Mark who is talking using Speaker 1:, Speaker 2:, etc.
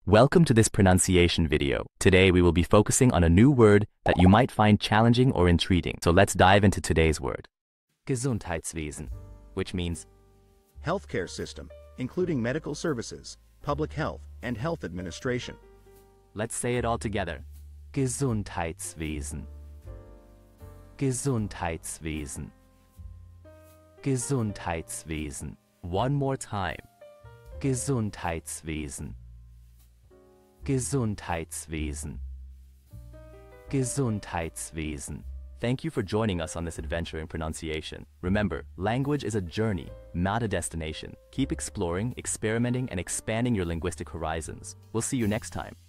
Speaker 1: Welcome to this pronunciation video. Today we will be focusing on a new word that you might find challenging or intriguing. So let's dive into today's word. Gesundheitswesen, which means
Speaker 2: Healthcare system, including medical services, public health, and health administration.
Speaker 1: let's say it all together. Gesundheitswesen. Gesundheitswesen. Gesundheitswesen. One more time. Gesundheitswesen. Gesundheitswesen. Gesundheitswesen. Thank you for joining us on this adventure in pronunciation. Remember, language is a journey, not a destination. Keep exploring, experimenting, and expanding your linguistic horizons. We'll see you next time.